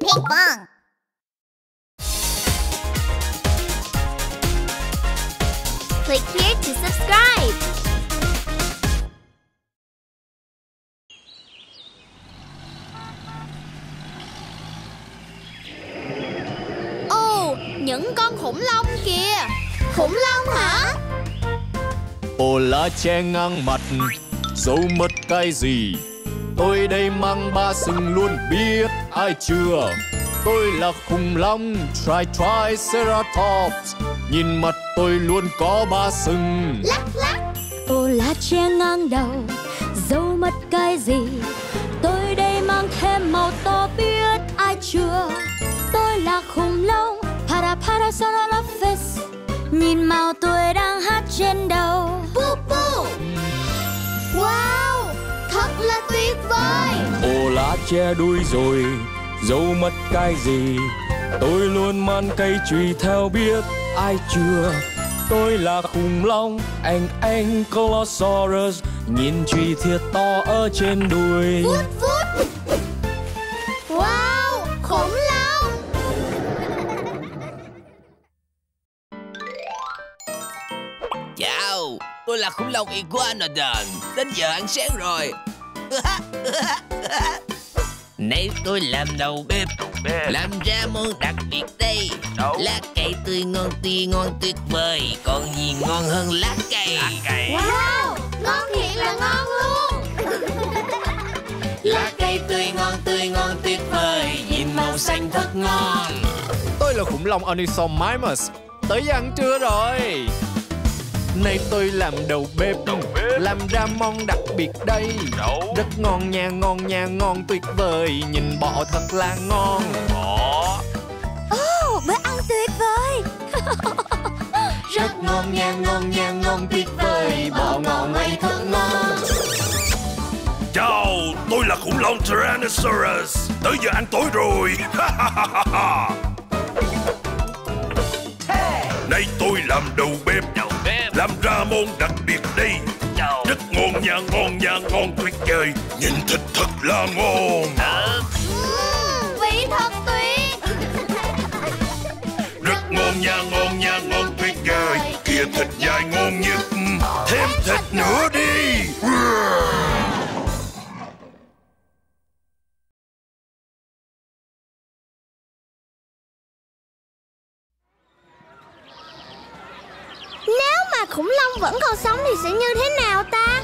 ping pong. Click here to subscribe. Ồ, những con khủng long kìa. Khủng long hả? Ô lá che ngang mặt, giấu mất cái gì? Tôi đây mang ba sừng luôn biết ai chưa? Tôi là khủng long Triceratops. Nhìn mặt tôi luôn có ba sừng. Lắc lắc. Ô lá che ngang đầu, giấu mất cái gì? Tôi đây mang thêm màu to biết ai chưa? Tôi là khủng long Parasaurolophus. Nhìn màu tôi đang hát trên đầu. Pu pu. Wow, thật là tuyệt vời. Ô lá che đuôi rồi, giấu mất cái gì? Tôi luôn mang cây chùy theo biết ai chưa? Tôi là khủng long Ankylosaurus. Nhìn chùy thiệt to ở trên đuôi. Vút vút. Wow, khủng long. Chào, tôi là khủng long Iguanodon. Đến giờ ăn sáng rồi. Nay tôi làm đầu bếp, làm ra món đặc biệt đây. Lá cây tươi ngon tuyệt vời. Còn gì ngon hơn lá cây? Wow, ngon thiệt là ngon luôn. Lá cây tươi ngon tuyệt vời. Nhìn màu xanh thật ngon. Tôi là khủng long Onyxomimus. Tới giờ ăn trưa rồi. Nay tôi làm đầu bếp, làm ra món đặc biệt đây. Rất ngon nha, ngon tuyệt vời. Nhìn bọ thật là ngon. Bữa ăn tuyệt vời. Rất ngon nha, ngon tuyệt vời. Bọ ngon ngậy thật ngon. Chào, tôi là khủng long Tyrannosaurus. Tới giờ ăn tối rồi. Nay tôi làm đầu bếp, làm ra món đặc biệt đây. Rất ngon nha, ngon tuyệt vời. Nhìn thịt thật là ngon. Vị thật tuyệt. Rất ngon nha, ngon tuyệt vời. Kìa thịt dài ngon nhất. Thêm thịt nữa đi. Nếu mà khủng long vẫn còn sống thì sẽ như thế nào ta?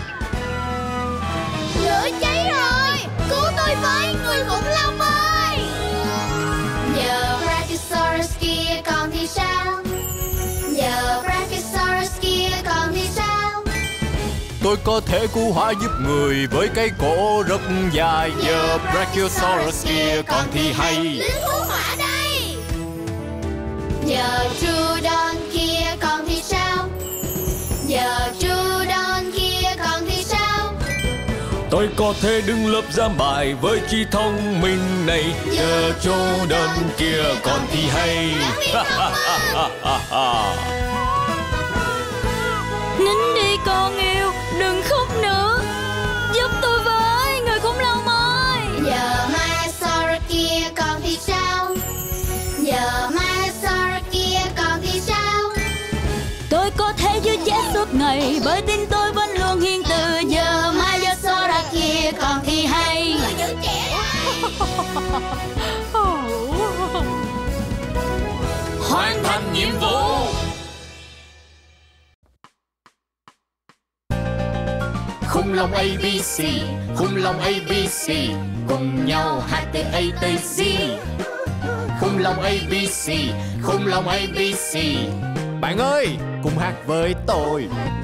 Lửa cháy rồi. Cứu tôi với, người khủng long ơi. Giờ Brachiosaurus kia còn thì sao? Giờ Brachiosaurus kia còn thì sao? Tôi có thể cứu hỏa giúp người với cái cổ rất dài. Giờ Brachiosaurus kia còn thì hay. Lính cứu hỏa đây. Giờ Troodon kia còn thì sao? Giờ Troodon kia còn thì sao? Tôi có thể đứng lớp giảng bài với trí thông minh này. Giờ Troodon kia còn thì hay. Nín đi con yêu, đừng khóc nữa. Giúp tôi với, người khủng long ơi. Giờ Minosaurus kia còn thì sao? Giờ Minosaurus kia còn thì sao? Tôi có thể giữ chết suốt ngày, bởi tin tôi vẫn luôn hiền từ. Giờ Minosaurus kia còn thì hay. Người giữ trẻ đây. Hoàn thành nhiệm vụ. Khủng long ABC, khủng long ABC, cùng nhau hát từ A tới Z. Khủng long ABC, khủng long ABC. Bạn ơi, cùng hát với tôi.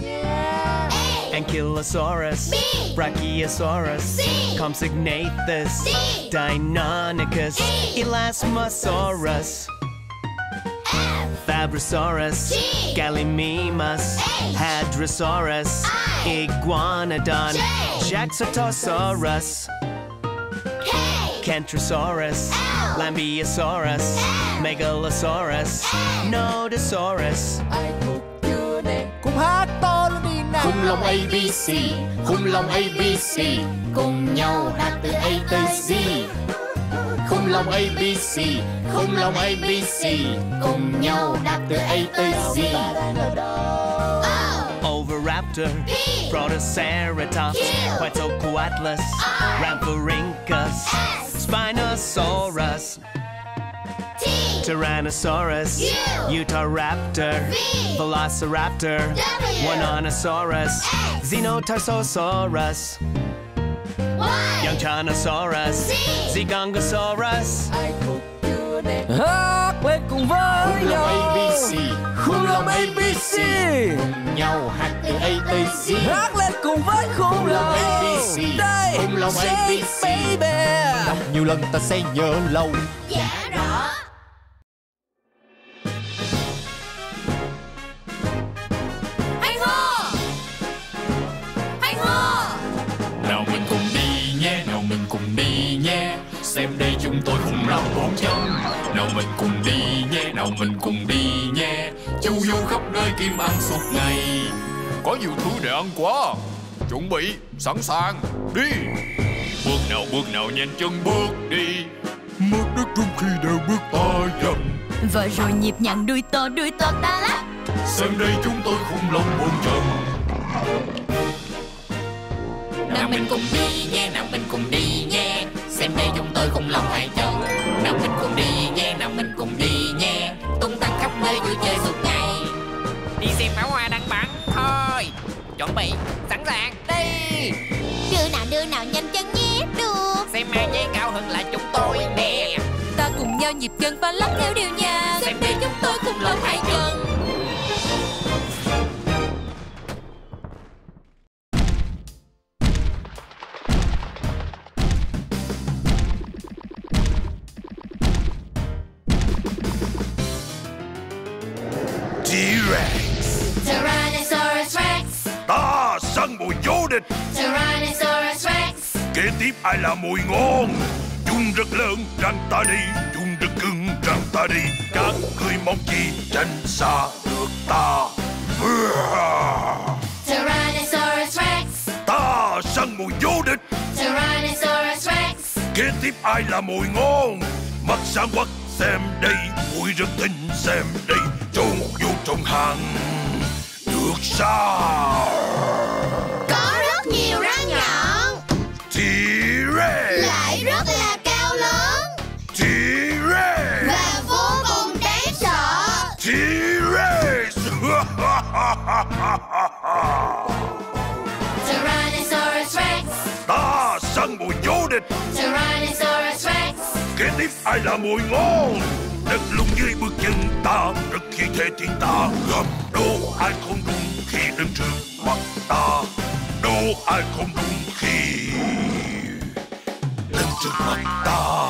Ankylosaurus, B, Brachiosaurus, C, Compsognathus, D, Deinonychus, E, Elasmosaurus, F, Fabrosaurus, G, Gallimimus, H, Hadrosaurus, I, Iguanodon, J, Jaxotosaurus, K, Kentrosaurus, L, Lambeosaurus, M, Megalosaurus, N, Nodosaurus. Cùng hát to lên đi nào. Khủng long ABC, khủng long ABC, cùng nhau hát từ A tới Z. Khủng long ABC, khủng long ABC, cùng nhau đáp từ A tới Z. Oviraptor, Protoceratops, Quetzalcoatlus, Rhamphorhynchus, Spinosaurus, Tyrannosaurus, Utahraptor, Velociraptor, Oneonosaurus, Xenotarsosaurus, Yangchanosaurus, Zigongosaurus. Hát lên cùng với Khủng long nhau. ABC, khủng long ABC, cùng nhau hát từ A tới Z. Hát lên cùng với khủng long ABC, đây khủng long ABC, baby. đọc nhiều lần ta sẽ nhớ lâu. Dạ rõ. Anh hô, anh hô. Nào mình cùng đi nhé, nào mình cùng đi nhé, xem đây chúng tôi khủng long 4 chân. Nào mình cùng đi nhé, nào mình cùng đi nhé, chu du khắp nơi kiếm ăn suốt ngày. Có nhiều thứ để ăn quá. Chuẩn bị, sẵn sàng, đi. Bước nào nhanh chân bước đi. Mất đất trong khi đều bước ta dần. Và rồi nhịp nhàng đuôi to ta lắc. Xem đây chúng tôi khủng long 4 chân. Nào mình cùng đi nhé, nào mình cùng đi nhé, xem đây chúng tôi khủng long 2 chân. Nào mình cùng đi nhé, nào mình cùng đi nhé, tung tăng khắp nơi vui chơi suốt ngày. Đi xem pháo hoa đang bắn thôi. Chuẩn bị, sẵn sàng, đi. Đưa nào nhanh chân nhé, được. Xem ai dây cao hơn là chúng tôi nè. Ta cùng nhau nhịp chân và lắc theo điệu nhạc. Xem đây chúng tôi khủng long 2 chân. T-Rex, Tyrannosaurus Rex, ta săn mồi vô địch. Tyrannosaurus Rex, Kế tiếp ai là mồi ngon. Chúng rất lớn, răng ta đi. Chúng rất cứng, răng ta đi. Các người mong chi tránh xa được ta. Tyrannosaurus Rex, Ta săn mồi vô địch. Tyrannosaurus Rex, Kế tiếp ai là mồi ngon. Mắt sáng quắc xem đây. Mũi rất tinh xem đây. Trốn vô trong hang được sao? có rất nhiều răng nhọn, T-Rex, lại rất là cao lớn T-Rex, và vô cùng đáng sợ. T-Rex. Tyrannosaurus Rex, Ta săn mồi vô địch. Tyrannosaurus Rex, Kế tiếp ai là mồi ngon. Đất lung dưới bước chân ta. Rất khí thế thiên ta. Gầm đố ai không đúng khi đứng trước mặt ta. Đố ai không đúng khi đứng trước mặt ta.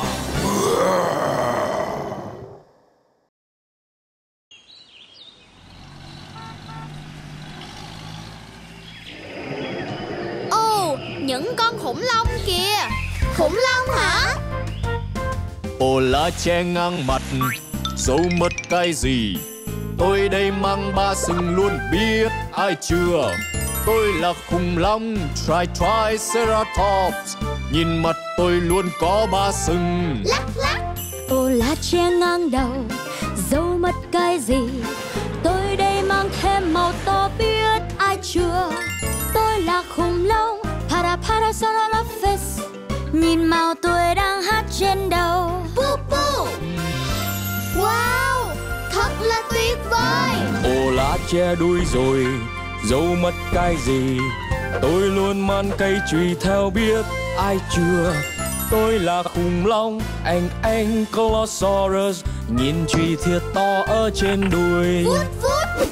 ồ, những con khủng long kìa. Khủng long hả? Ô lá che ngang mặt, giấu mất cái gì? Tôi đây mang 3 sừng luôn biết ai chưa? Tôi là khủng long Triceratops. Nhìn mặt tôi luôn có 3 sừng. Lắc lắc. Ô lá che ngang đầu, giấu mất cái gì? Tôi đây mang thêm màu to biết ai chưa? Tôi là khủng long Parasaurolophus. Nhìn màu tôi đang hát trên đầu. Pu pu. Wow, thật là tuyệt vời. Ô lá che đuôi rồi, giấu mất cái gì? Tôi luôn mang cây chùy theo biết ai chưa? Tôi là khủng long Ankylosaurus. Nhìn chùy thiệt to ở trên đuôi. Vút vút.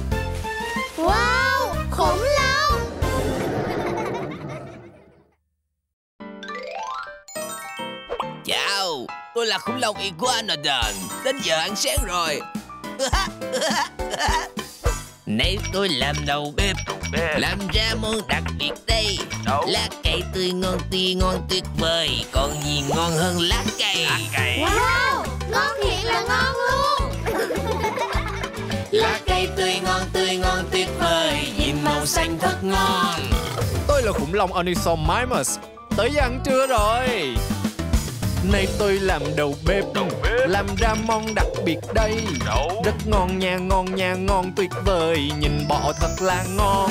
Wow, khủng long. Chào, tôi là khủng long Iguanodon. Đến giờ ăn sáng rồi. Nay tôi làm đầu bếp, làm ra món đặc biệt đây. Lá cây tươi ngon tuyệt vời. Còn gì ngon hơn lá cây? Wow, ngon thiệt là ngon luôn. Lá cây tươi ngon tuyệt vời. Nhìn màu xanh thật ngon. Tôi là khủng long Onychomymus. Tới giờ ăn trưa rồi. Nay tôi làm đầu bếp, làm ra món đặc biệt đây. Rất ngon nha, ngon tuyệt vời. Nhìn bọ thật là ngon.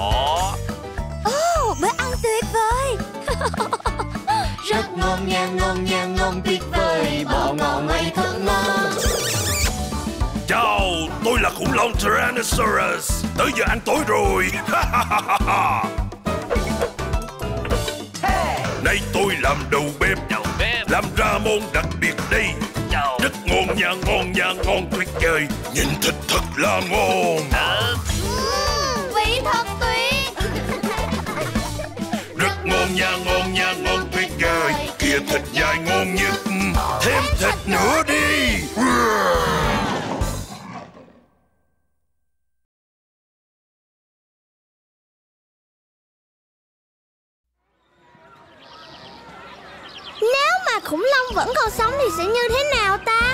Bữa ăn tuyệt vời. Rất ngon nha, ngon tuyệt vời. Bọ ngọ ngậy thật ngon. Chào, tôi là khủng long Tyrannosaurus. Tới giờ ăn tối rồi. Nay tôi làm đầu bếp, làm ra món đặc biệt đây. Rất ngon nha, ngon tuyệt vời. Nhìn thịt thật là ngon. Vị thật tuyệt. Rất ngon nha, ngon tuyệt vời. Kìa thịt dài ngon nhất. Thêm thịt nữa đi. Nếu mà khủng long vẫn còn sống thì sẽ như thế nào ta?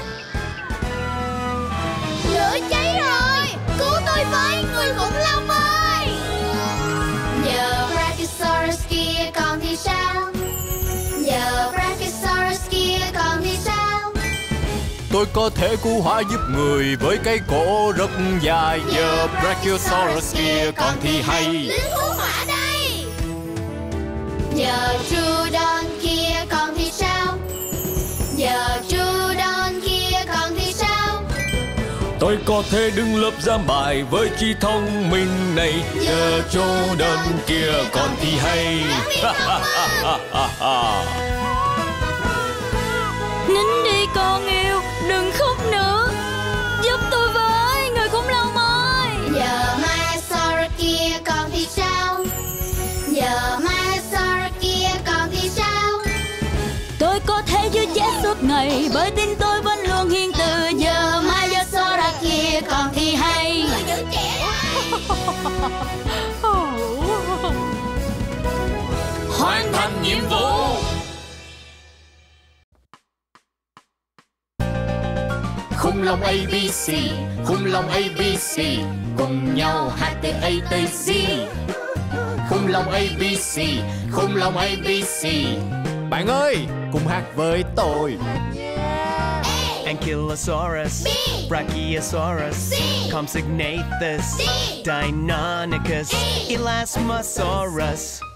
Lửa cháy rồi! Cứu tôi với, người khủng long ơi! Giờ Brachiosaurus kia còn thì sao? Giờ Brachiosaurus kia còn thì sao? Tôi có thể cứu hỏa giúp người với cái cổ rất dài. Giờ Brachiosaurus kia còn thì hay. Lính cứu hỏa đây! Giờ Troodon kia còn thì sao? Giờ Troodon kia còn thì sao? Tôi có thể đứng lớp giảng bài với trí thông minh này. Giờ Troodon kia còn thì hay. Nín đi con yêu, đừng khóc nữa. Giúp tôi với, người khủng long ơi. Giờ Minosaurus kia còn thì sao? Giờ Minosaurus kia còn thì sao? Tôi có thể giữ chết suốt ngày, bởi tin tôi vẫn luôn hiền từ. Giờ Minosaurus kia còn thì hay. Người giữ trẻ Hoàn thành nhiệm vụ. Khủng long ABC, khủng long ABC, cùng nhau hát từ A tới Z. Khủng long ABC, khủng long ABC. Bạn ơi, cùng hát với tôi. Ankylosaurus, Brachiosaurus, Compsognathus, Deinonychus, Elasmosaurus,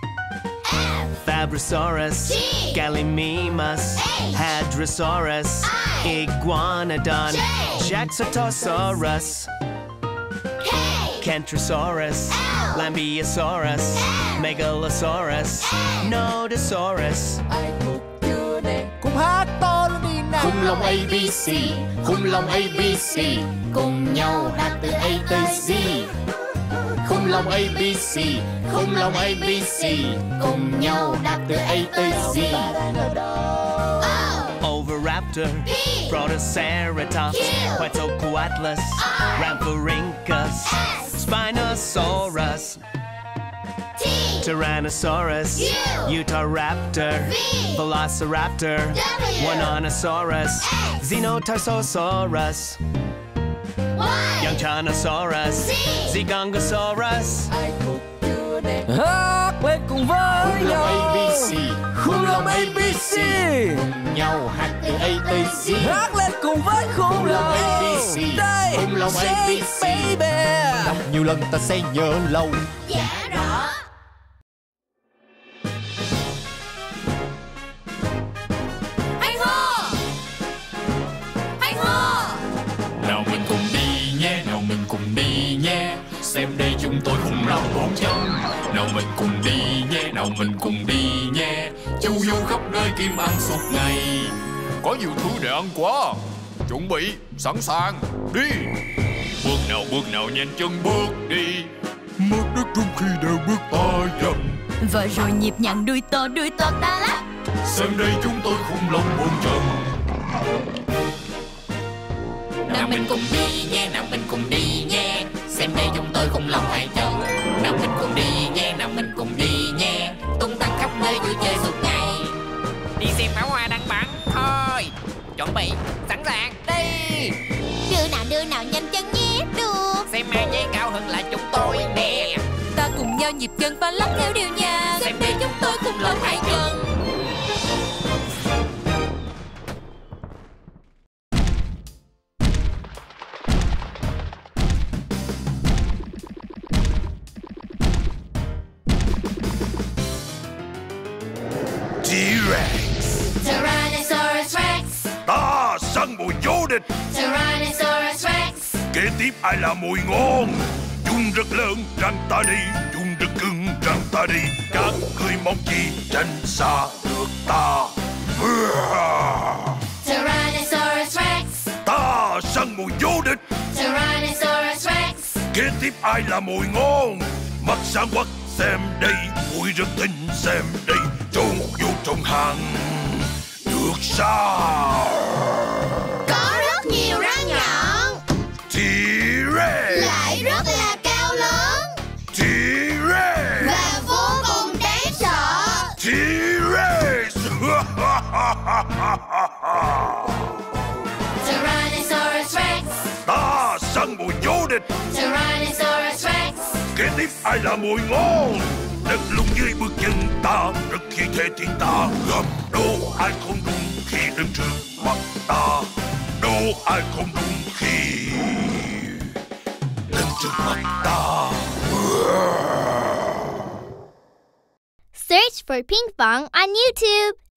Fabrosaurus, Gallimimus, Hadrosaurus, Iguanodon, Jaxotosaurus, Kentrosaurus, Lambeosaurus, Megalosaurus, Nodosaurus. Cùng hát to lên đi nào. Khủng long ABC, khủng long ABC, cùng nhau hát từ A tới Z. Khủng long ABC, khủng long ABC, cùng nhau hát từ A tới Z. Oviraptor, Protoceratops, Quetzalcoatlus, Rhamphorhynchus, Spinosaurus, Tyrannosaurus, Utahraptor, Velociraptor, Oneonosaurus, Xenotarsosaurus, Yangchanosaurus, Zigongosaurus. Hát lên cùng với nhau. ABC, khủng long ABC, cùng nhau hát từ A tới Z. Hát lên cùng với khủng long ABC, đây. khủng long ABC, baby. đọc nhiều lần ta sẽ nhớ lâu. Dạ rõ. Hay ho! Hay ho! Nào mình cùng đi nhé, nào mình cùng đi nhé. Xem đây chúng tôi khủng long 4 chân. Nào mình cùng đi nhé, nào mình cùng đi nhé. Chu du khắp nơi kiếm ăn suốt ngày. Có nhiều thứ để ăn quá. Chuẩn bị, sẵn sàng, đi. Bước nào nhanh chân bước đi. Mất đất trong khi đều bước ta dần. Và rồi nhịp nhàng đuôi to ta lắc. Xem đây chúng tôi khủng long 4 chân. Nào mình cùng đi nhé, nào mình cùng đi nhé. Xem đây chúng tôi khủng long 2 chân. Nào mình cùng đi nhé, nào mình cùng đi nhé. Tung tăng khắp nơi vui chơi suốt ngày. Đi xem pháo hoa đang bắn thôi. Chuẩn bị, sẵn sàng, đi. Đưa nào nhanh chân nhé, được. Xem ai dây cao hơn là chúng tôi nè. Ta cùng nhau nhịp chân và lắc theo điệu nhàng. Xem đây chúng tôi khủng long 2 chân. địch. Tyrannosaurus Rex. Kế tiếp ai là mồi ngon? Chúng rất lớn, tránh ta đi. Chúng rất cứng, tránh ta đi. Các người mong chi tránh xa được ta. Tyrannosaurus Rex. Ta săn mồi vô địch. Tyrannosaurus Rex. Kế tiếp ai là mồi ngon? Mắt sáng quắc xem đây, mũi rất thính xem đây. Trốn vô trong hang được sao? Có rất nhiều răng nhọn. T-Rex. Lại rất là cao lớn. T-Rex. Và vô cùng đáng sợ. T-Rex. Tyrannosaurus Rex. Ta săn mồi vô địch. Tyrannosaurus Rex. Kế tiếp ai là mồi ngon? Đất lung dưới bước chân ta, rất khí thế thiên ta. Gầm đố ai không đúng khi đứng trước mặt ta. Đố ai không đúng khi đứng trước mặt ta. Search for Pinkfong on YouTube.